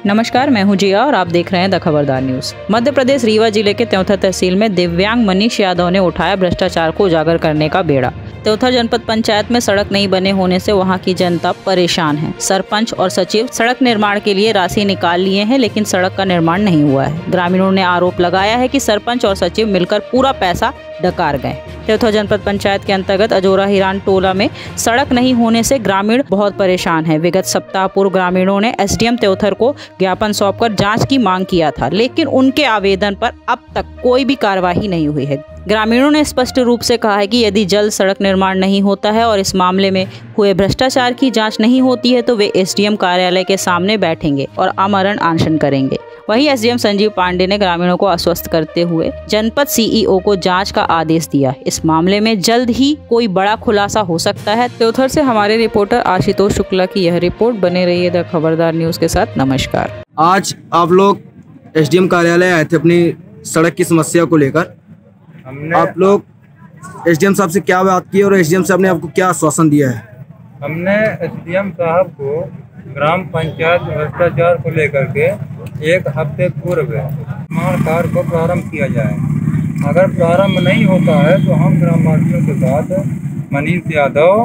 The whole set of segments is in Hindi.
नमस्कार, मैं हूं जिया और आप देख रहे हैं द खबरदार न्यूज। मध्य प्रदेश रीवा जिले के त्योंथर तहसील में दिव्यांग मनीष यादव ने उठाया भ्रष्टाचार को उजागर करने का बेड़ा। त्योंथर जनपद पंचायत में सड़क नहीं बने होने से वहां की जनता परेशान है। सरपंच और सचिव सड़क निर्माण के लिए राशि निकाल लिए हैं, लेकिन सड़क का निर्माण नहीं हुआ है। ग्रामीणों ने आरोप लगाया है कि सरपंच और सचिव मिलकर पूरा पैसा डकार गए। त्योंथर जनपद पंचायत के अंतर्गत अजोरा हिरान टोला में सड़क नहीं होने से ग्रामीण बहुत परेशान है। विगत सप्ताह पूर्व ग्रामीणों ने एसडीएम त्योंथर को ज्ञापन सौंपकर जांच की मांग किया था, लेकिन उनके आवेदन पर अब तक कोई भी कार्यवाही नहीं हुई है। ग्रामीणों ने स्पष्ट रूप से कहा है कि यदि जल्द सड़क निर्माण नहीं होता है और इस मामले में हुए भ्रष्टाचार की जांच नहीं होती है तो वे एसडीएम कार्यालय के सामने बैठेंगे और आमरण अनशन करेंगे। वहीं एसडीएम संजीव पांडे ने ग्रामीणों को आश्वस्त करते हुए जनपद सीईओ को जांच का आदेश दिया। इस मामले में जल्द ही कोई बड़ा खुलासा हो सकता है। त्योंथर से हमारे रिपोर्टर आशुतोष शुक्ला की यह रिपोर्ट। बने रहिए द खबरदार न्यूज के साथ। नमस्कार। आज आप लोग एसडीएम कार्यालय आए थे अपनी सड़क की समस्या को लेकर। आप लोग एसडीएम साहब से क्या बात की और एसडीएम साहब ने आपको क्या आश्वासन दिया है? हमने एसडीएम साहब को ग्राम पंचायत भ्रष्टाचार को लेकर के एक हफ्ते पूर्व निर्माण कार्य को प्रारंभ किया जाए। अगर प्रारंभ नहीं होता है तो हम ग्रामवासियों के साथ मनीष यादव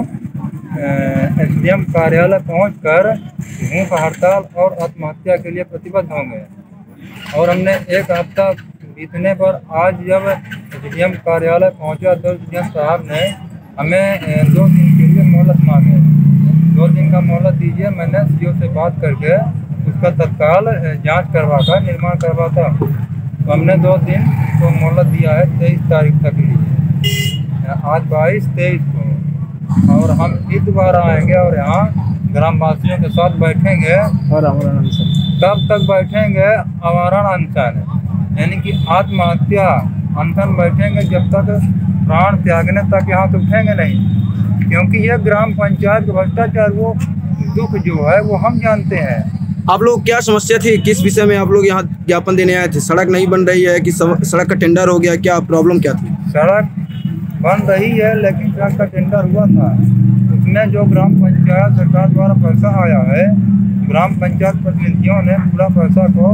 एसडीएम कार्यालय पहुंचकर भूख हड़ताल और आत्महत्या के लिए प्रतिबद्ध होंगे। और हमने एक हफ्ता बीतने पर आज जब एसडीएम कार्यालय पहुंचा तो एसडीएम साहब ने हमें 2 दिन के लिए मोहलत मांगे। 2 दिन का मोहलत दीजिए। मैंने सीओ से बात करके उसका तत्काल जांच करवाकर निर्माण करवाता। तो हमने 2 दिन को मोहलत दिया है, 23 तारीख तक लिए। आज 22-23 को और हम फिर दोबारा आएंगे और यहाँ ग्रामवासियों के साथ बैठेंगे और आमरण अनशन। कब तक बैठेंगे? आमरण अनशन यानी कि आत्महत्या अनशन बैठेंगे जब तक प्राण त्यागने तक यहाँ तो उठेंगे नहीं, क्योंकि ये ग्राम पंचायत भ्रष्टाचार वो दुख जो है वो हम जानते हैं। आप लोग क्या समस्या थी, किस विषय में आप लोग यहाँ ज्ञापन देने आए थे? सड़क नहीं बन रही है कि सड़क का टेंडर हो गया, क्या प्रॉब्लम क्या थी? सड़क बन रही है लेकिन सड़क का टेंडर हुआ था, उसमें जो ग्राम पंचायत सरकार द्वारा पैसा आया है, ग्राम पंचायत प्रतिनिधियों ने पूरा पैसा को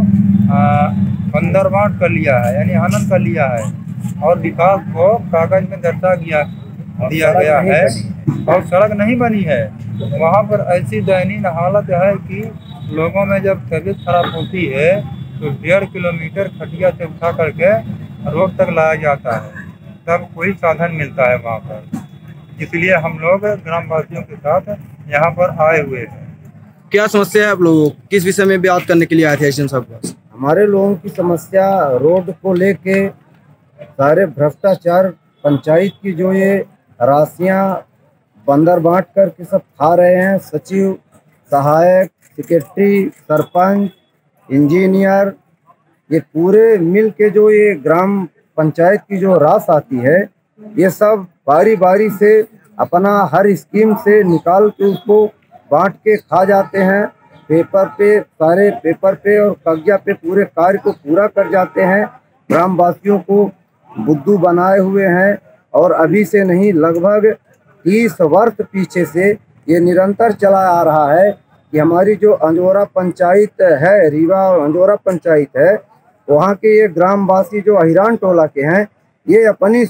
बंदरबांट कर लिया है, यानी हनन कर लिया है और विकास को कागज में दर्जा दिया गया है और सड़क नहीं बनी है। वहाँ पर ऐसी दयनीय हालत है कि लोगों में जब तबीयत खराब होती है तो 1.5 किलोमीटर खटिया से उठा करके रोड तक लाया जाता है, तब कोई साधन मिलता है वहाँ पर। इसलिए हम लोग ग्रामवासियों के साथ यहाँ पर आए हुए हैं। क्या समस्या है आप लोगों को? किस विषय में बात करने के लिए आए थे एसडीएम साहब के पास? हमारे लोगों की समस्या रोड को लेके सारे भ्रष्टाचार, पंचायत की जो ये राशियां बंदर बांट कर के सब खा रहे हैं। सचिव, सहायक, सेक्रेटरी, सरपंच, इंजीनियर, ये पूरे मिल के जो ये ग्राम पंचायत की जो राश आती है, ये सब बारी बारी से अपना हर स्कीम से निकाल के उसको बांट के खा जाते हैं। पेपर पे, सारे पेपर पे और कागजा पे पूरे कार्य को पूरा कर जाते हैं। ग्रामवासियों को बुद्धू बनाए हुए हैं और अभी से नहीं, लगभग 30 वर्ष पीछे से ये निरंतर चला आ रहा है कि हमारी जो अजोरा पंचायत है, रीवा अजोरा पंचायत है, वहाँ के ये ग्रामवासी जो हिरान टोला के हैं, ये अपनी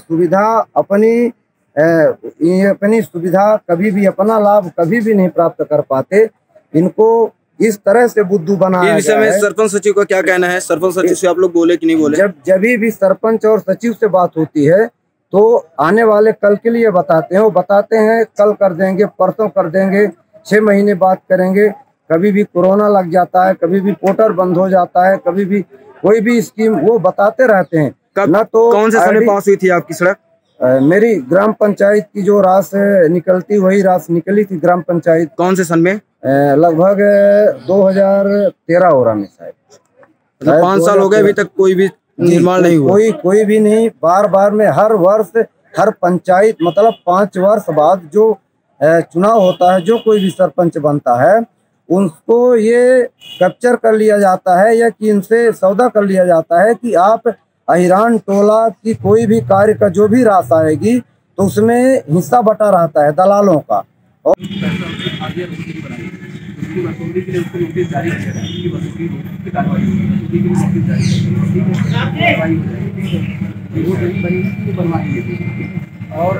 सुविधा कभी भी, अपना लाभ कभी भी नहीं प्राप्त कर पाते। इनको इस तरह से बुद्धू बनाया गया है। सरपंच सचिव का क्या कहना है? सरपंच सचिव से आप लोग बोले कि नहीं बोले? जब भी सरपंच और सचिव से बात होती है तो आने वाले कल के लिए बताते हैं। वो बताते हैं कल कर देंगे, परसों कर देंगे, 6 महीने बात करेंगे। कभी भी कोरोना लग जाता है, कभी भी पोर्टल बंद हो जाता है, कभी भी कोई भी स्कीम वो बताते रहते हैं। ना तो कौन से समय पास हुई थी आपकी सड़क? मेरी ग्राम पंचायत की जो राश निकलती, वही राश निकली थी ग्राम पंचायत। कौन से सन में? लगभग 2013 हो रहा में शायद। 5 साल हो गए, अभी तक कोई भी निर्माण नहीं हुआ। कोई भी नहीं। बार में हर वर्ष हर पंचायत, मतलब 5 वर्ष बाद जो चुनाव होता है, जो कोई भी सरपंच बनता है, उनको ये कैप्चर कर लिया जाता है या कि इनसे सौदा कर लिया जाता है कि आप हिरान टोला की कोई भी कार्य का जो भी राशि आएगी तो उसमें हिस्सा बटा रहता है दलालों का। और उसकी वसूली के लिए उसको नोटिस जारी किया जाए, उसकी वसूली की कार्रवाई वसूली के लिए नोटिस जारी करेंगे, ठीक है, कार्रवाई हो जाएगी, ठीक है, वो जमीन बनी उसकी बनवाएंगे, ठीक है। और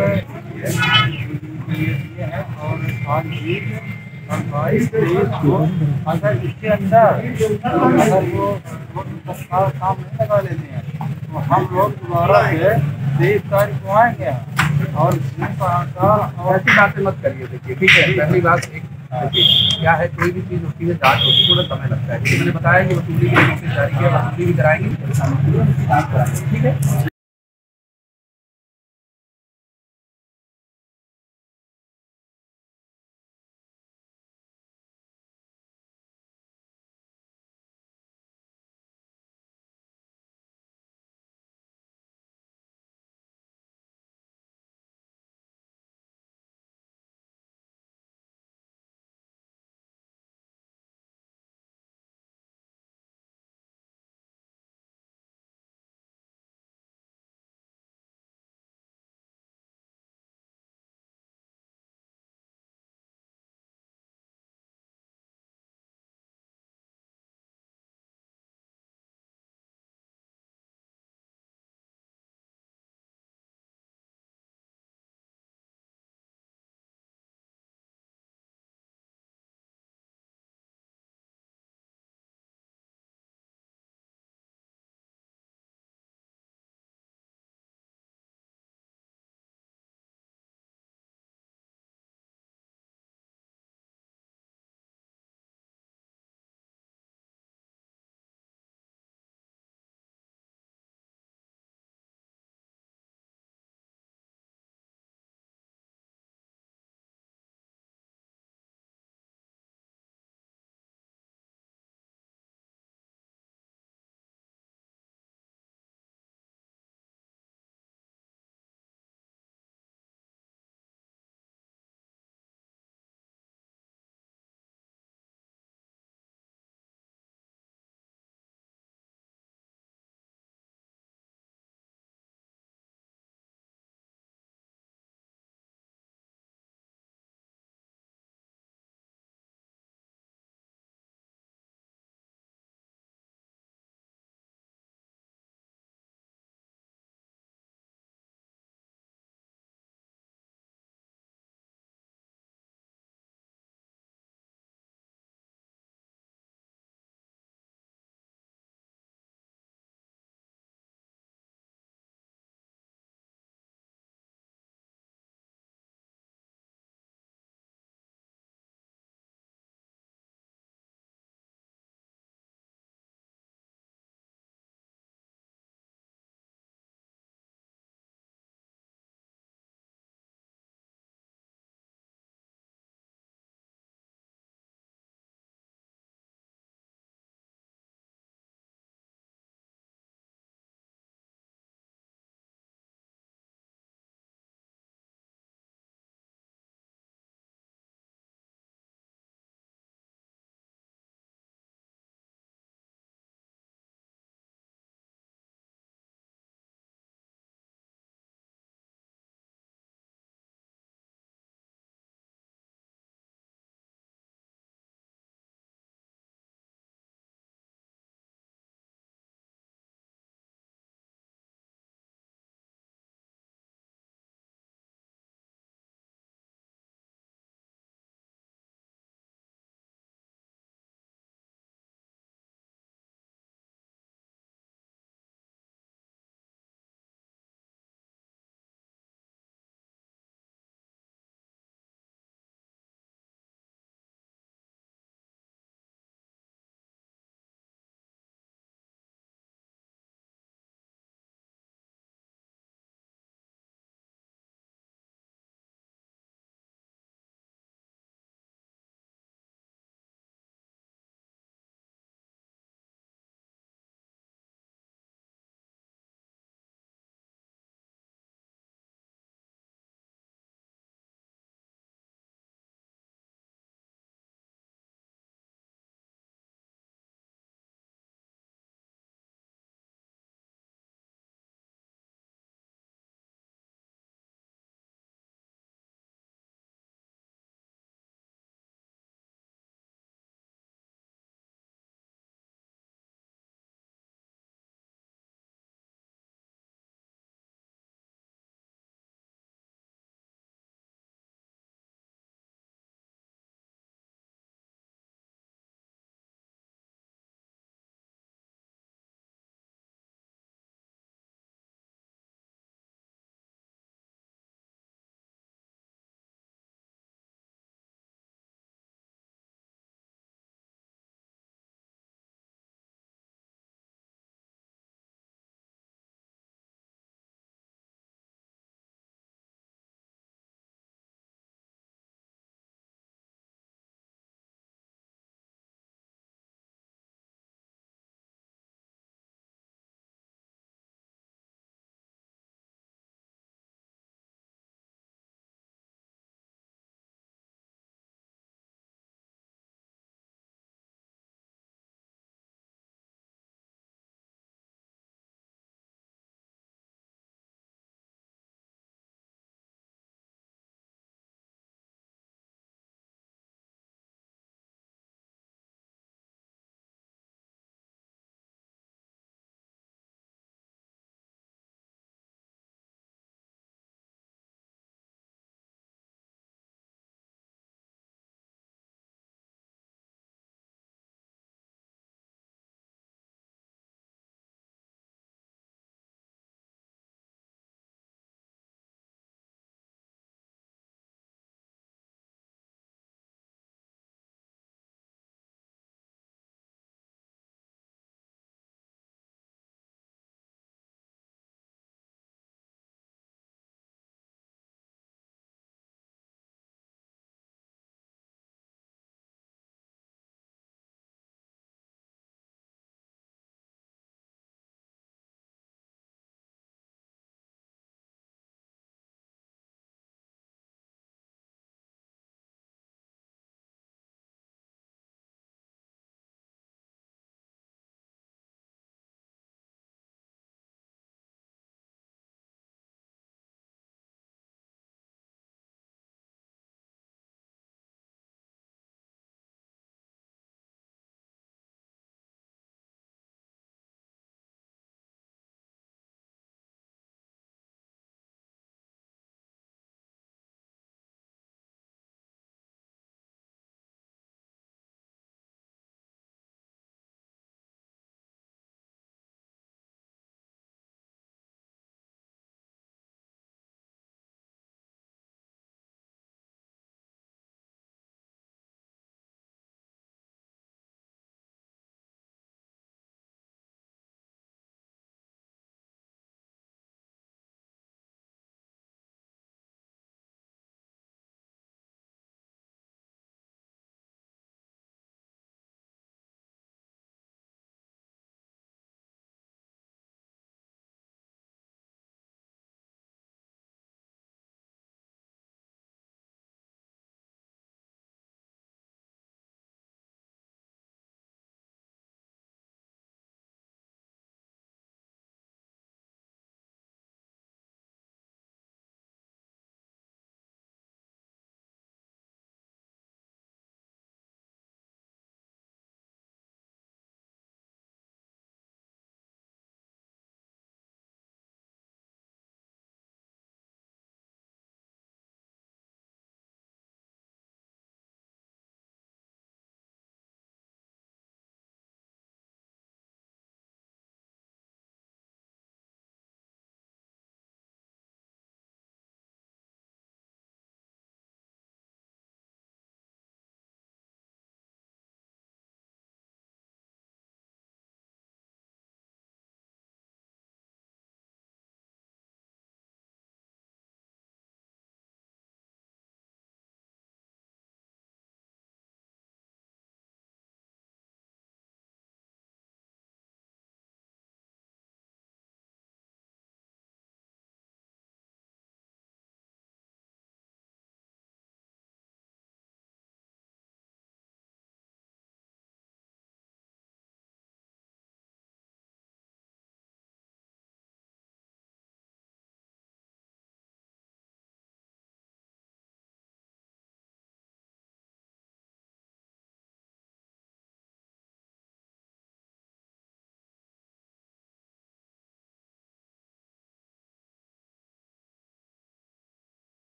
ये है और आज भी 22 अगर इसके अंदर अगर वो तत्काल काम नहीं लगा लेते हैं तो हम लोग दोबारा से 23 तारीख को आएंगे और ऐसी बातें मत करिए। देखिए ठीक है, पहली बात एक देखिए क्या है, कोई भी चीज़ होती है जांच होती है थोड़ा समय लगता है, मैंने बताया कि वसूली के लिए नोटिस जारी किया, वसूली भी कराएंगे, ठीक है।